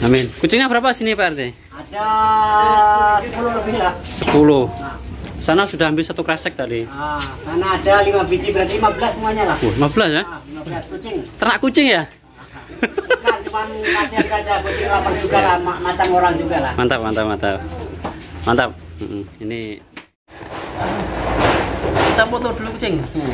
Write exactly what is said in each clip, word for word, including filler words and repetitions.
Amin. Kucingnya berapa sini Pak R T? Ada sepuluh lebih lah. sepuluh. Sana sudah ambil satu kresek tadi. Ah, sana ada lima biji, berarti lima belas semuanya lah. Uh, lima belas ya? Ah, lima belas kucing. Ternak kucing ya? Bukan, cuma kasihan saja, kucing lapar juga lah, ma macam orang juga lah. Mantap, mantap, mantap. Mantap. Mm-mm. Ini kita foto dulu kucing.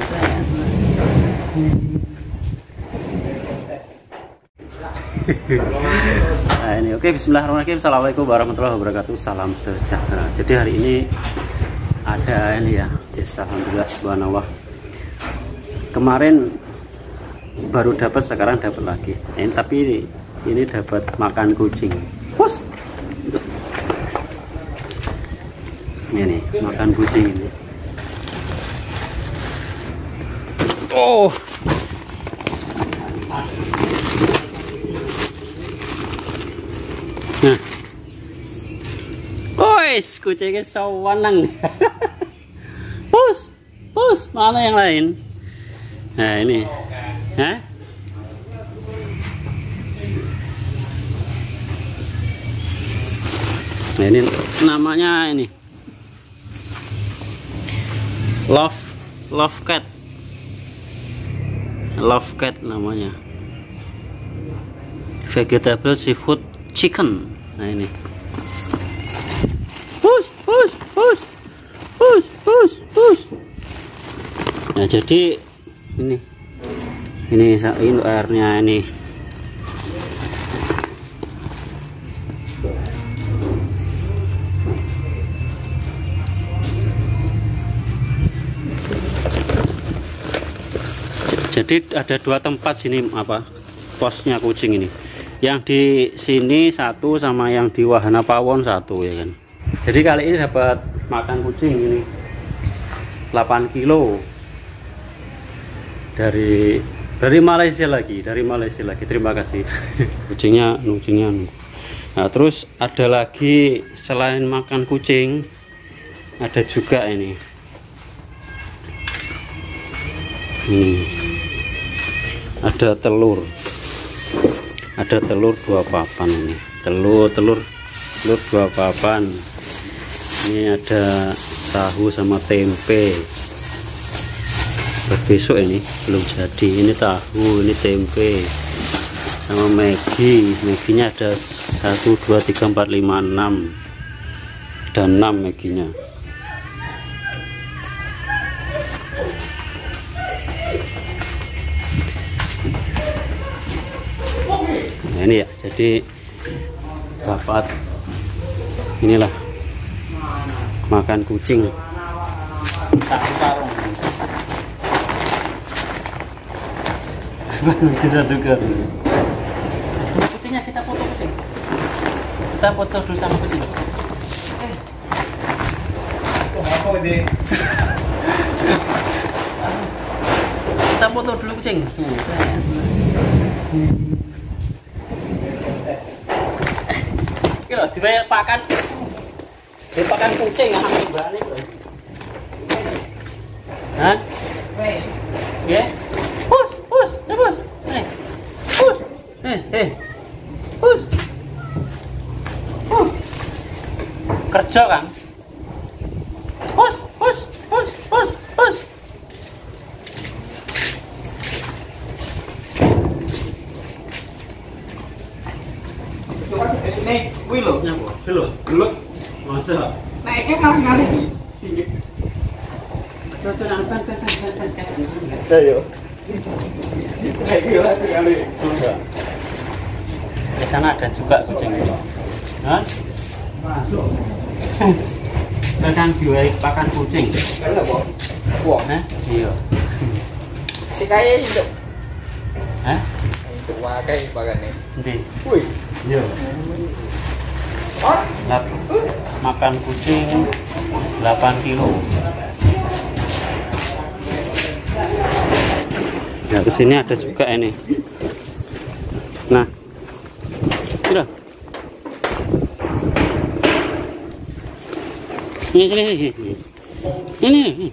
Nah ini oke, bismillahirrahmanirrahim. Assalamualaikum warahmatullahi wabarakatuh. Salam sejahtera. Jadi hari ini ada ini ya, desa alhamdulillah subhanallah. Kemarin baru dapat, sekarang dapat lagi. Ini tapi ini, ini dapat makan kucing. Pus. Ini makan kucing ini. Oh. Nah. Wes, kucingnya sawanang. Pus, pus, mana yang lain? Nah, ini. Hah? Nah, ini namanya ini. Love Love Cat. Love Cat namanya. Vegetable seafood chicken. Nah ini. Push, push, push, push, push, push. Nah jadi ini, ini ini airnya ini. Jadi ada dua tempat sini apa posnya kucing ini. Yang di sini satu sama yang di Wahana Pawon satu ya kan. Jadi kali ini dapat makan kucing ini delapan kilo dari dari Malaysia lagi, dari Malaysia lagi. Terima kasih. Kucingnya, kucingnya. Nah, terus ada lagi selain makan kucing ada juga ini. Ini ada telur. Ada telur dua papan ini, telur telur telur dua papan. Ini ada tahu sama tempe. Besok ini belum jadi. Ini tahu, ini tempe sama Maggi. Magginya ada satu dua tiga empat lima enam, ada enam Magginya. Nah, ini ya, jadi dapat inilah makan kucing. Kita juga. Sama kucingnya kita foto kucing. Kita foto dulu sama kucing. Eh. Apa ini? Kita foto dulu kucing. Loh, dipakan dipakan kucing yang ambil balik loh. Hah? Ya? Pus, pus, ya pus. Eh. Pus. Eh, eh. Pus. Pus. Kerja kan? Pus, pus, pus, pus, pus. Nih, wih lo, Nyapa? Dulu. dulu, Masa? naiknya kali kali nih. Coba nampan kan kan kan kan. Ayo, naiknya lagi kali. Di sana ada juga kucing itu. Hah? Masuk. Kadang diwai pakan kucing. Karena apa? Wah, Hah? Iya. si kaya hidup. Hah? Untuk wakai bagan nih. Nanti. Wih, Iya. oh, Lap, makan kucing delapan kilo. Ya, di sini ada juga ini. Nah. Sudah. Ini sini sini. Ini ini.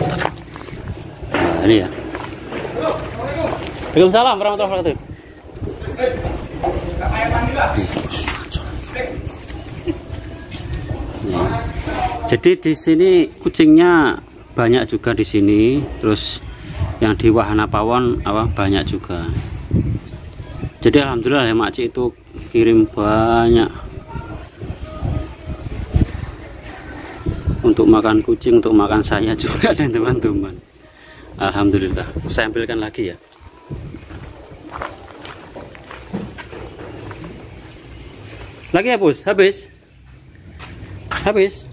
Nah, ini ya. Waalaikumsalam warahmatullahi wabarakatuh. Jadi di sini kucingnya banyak juga di sini, terus yang di Wahana Pawon apa banyak juga. Jadi alhamdulillah ya makcik itu kirim banyak untuk makan kucing, untuk makan saya juga dan teman-teman. Alhamdulillah. Saya ambilkan lagi ya. Lagi ya bos, habis, habis.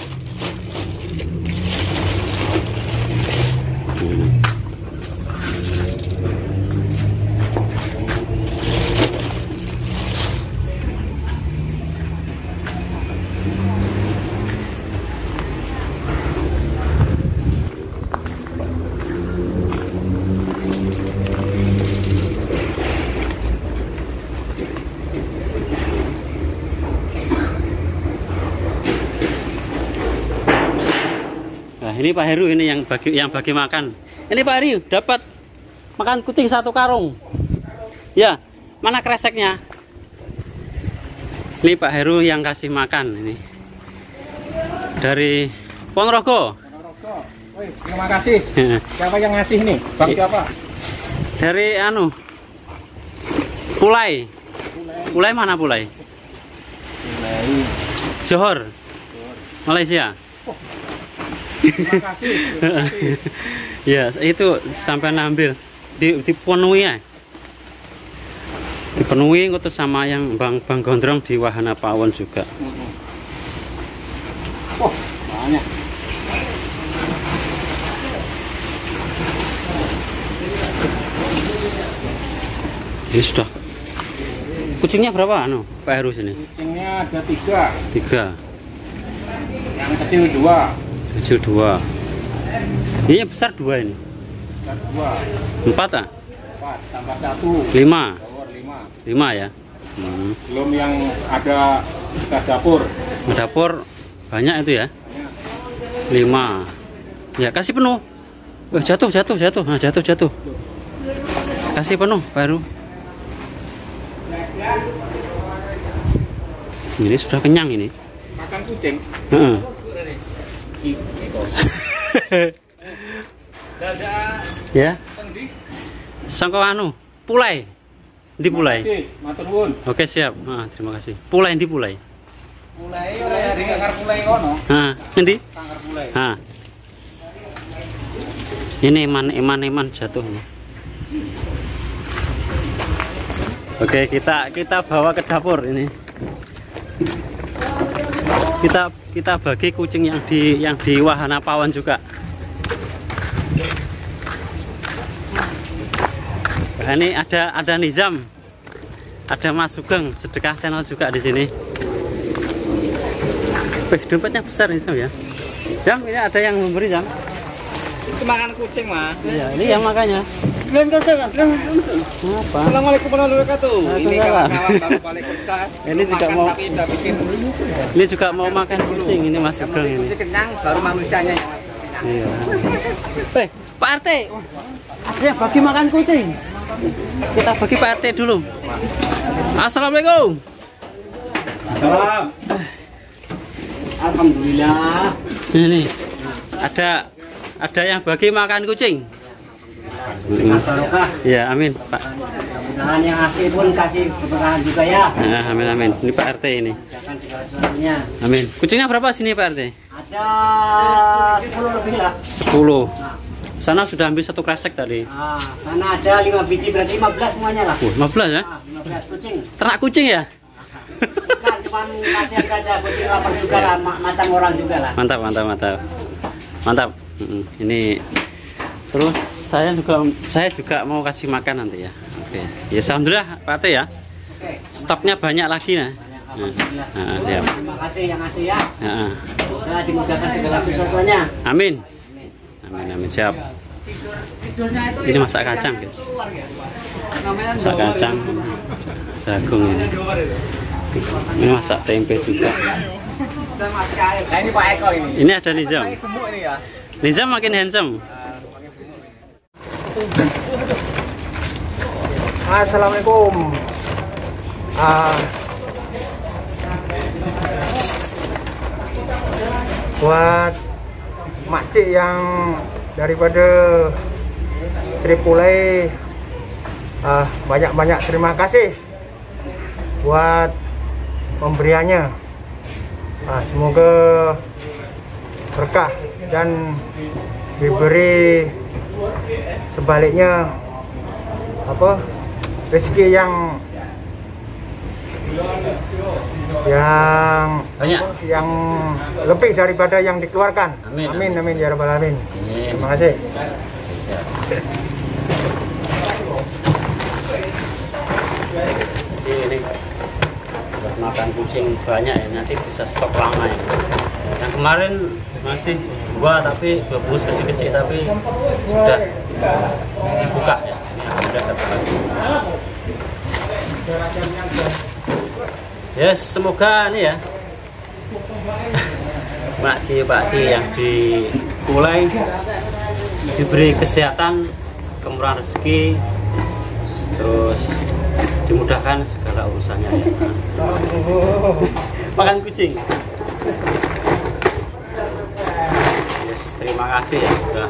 Ini Pak Heru ini yang bagi yang bagi makan. Ini Pak Heru dapat makan kucing satu karung. Ya, mana kreseknya? Ini Pak Heru yang kasih makan ini. Dari Ponorogo. Ponorogo. Woi, terima kasih. Siapa yang ngasih nih? Bang siapa? Dari anu. Pulai. Pulai mana Pulai? Pulai. Johor. Malaysia. Terima kasih. Terima kasih. Ya, itu sampai ambil di dipenuhi ya. Dipenuhi itu sama yang Bang Bang Gondrong di Wahana Pawon juga. Oh, banyak. Ini sudah. Kucingnya berapa anu Pak Heru sini? Kucingnya ada tiga. Tiga. Yang kecil dua. Kecil dua. Ini yang besar dua ini. Besar dua. Empat ah? Empat tambah satu. Lima. Tower lima. Lima ya. Hmm. Belum yang ada bekas dapur. Dapur banyak itu ya. Banyak. Lima. Ya kasih penuh. Wah, jatuh jatuh jatuh. Nah, jatuh jatuh. Kasih penuh baru. Ini sudah kenyang ini. Makan kucing. Heeh. Ya. Sangko anu, Pulai. Di Pulai. Matur nuwun. Oke, siap. Ah, terima kasih. Pulai di Pulai. Pulai ora di Kangkar Pulai kono. Ah, endi? Kangkar Pulai. Ah. Ini eman eman eman jatuh ini. Oke, kita kita bawa ke dapur ini. Kita kita bagi kucing yang di yang di Wahana Pawon juga. Nah, ini ada ada Nizam, ada Mas Sugeng sedekah channel juga di sini. Wih, dompetnya besar nih Sam ya. Jam ini ada yang memberi Jam. Itu makan kucing mah. Iya, ini yang makanya. Belum kucing, belum. Apa? Assalamualaikum warahmatullahi wabarakatuh. Ini kawan-kawan baru balik kerja. Ini juga mau tapi udah bikin. Ini juga mau makan kucing ini Mas Sugeng ini. Kucing kenyang baru manusianya yang kenyang. Iya. Eh, Pak R T. Ada yang bagi makan kucing. Kita bagi Pak R T dulu. Assalamualaikum. Salam. Alhamdulillah. Ini ada ada yang bagi makan kucing. Barokah. Ya, amin Pak. Mudah-mudahan yang ngasih pun kasih keberkahan juga ya. Ya, amin amin. Ini Pak R T ini. Jangan segala sesuatunya. Amin. Kucingnya berapa sini Pak R T? Ada sepuluh lebih lah. Sepuluh. Sana sudah ambil satu kresek tadi. Nah, sana ada lima biji berarti lima belas semuanya lah. Uh, lima belas ya? Nah, lima belas kucing. Ternak kucing ya? Bukan cuman kasihan saja kucing lapar juga lah, ma- macam orang juga lah. Mantap, mantap, mantap. Mantap. Mm-mm. Ini terus saya juga saya juga mau kasih makan nanti ya. Oke. Ya alhamdulillah Pak R T ya. Oke. Stoknya banyak lagi nah. Alhamdulillah. Nah, siap. Terima kasih yang ngasih ya. Nah, Semoga dimudahkan segala sesuatunya. amin. Amin, amin, siap. Ini masak kacang, guys. Masak kacang, jagung ini. Ini masak tempe juga. Nah, ini Pak Eko ini. Ini ada Nizam. Gemuk ini ya. Nizam makin handsome. Assalamualaikum. uh, buat makcik yang daripada Sri Pulai, uh, banyak-banyak terima kasih buat pemberiannya. Uh, semoga berkah dan diberi sebaliknya apa rezeki yang yang banyak, yang lebih daripada yang dikeluarkan. Amin, amin, amin ya rabbal alamin. Amin. Terima kasih. Jadi ini buat makan kucing banyak ya, nanti bisa stok lama ya. Yang kemarin masih dua, tapi dua bungkus kecil-kecil, tapi sudah dibuka ya. Ini sudah dapat. Yes, semoga ini ya makcik-makcik yang di Pulai diberi kesehatan, kemurahan rezeki, terus dimudahkan segala urusannya ya. Makan kucing. Yes, terima kasih ya sudah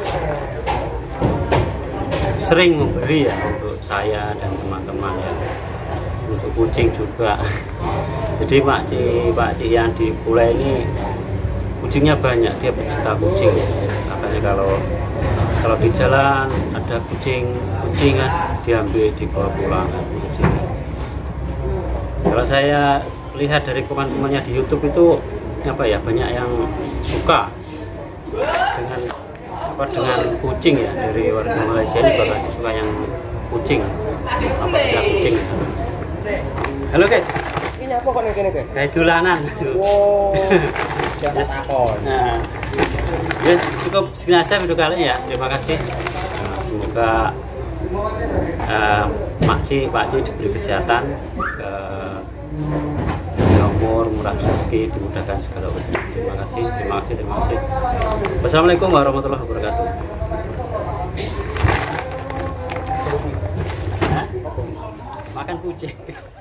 sering memberi ya untuk saya dan teman-teman ya, untuk kucing juga. Jadi makcik makcik yang di Pulai ini kucingnya banyak, dia pecinta kucing. Makanya kalau kalau di jalan ada kucing kucing kan diambil dibawa pulang. Jadi, kalau saya lihat dari teman-temannya di YouTube itu apa ya, banyak yang suka dengan apa dengan kucing ya, dari warga Malaysia ini banyak suka yang kucing, apa ya kucing. Halo guys. Ini apa kok nih guys? Kayak dolanan. Wow. Yes. Nah, yes, cukup segini aja video kali ini ya. Terima kasih. Nah, semoga uh, makcik makcik diberi kesehatan, uh, umur, murah rezeki, dimudahkan segala urusan. Terima kasih, terima kasih, terima kasih. Wassalamualaikum warahmatullahi wabarakatuh. Hah? Makan kucing.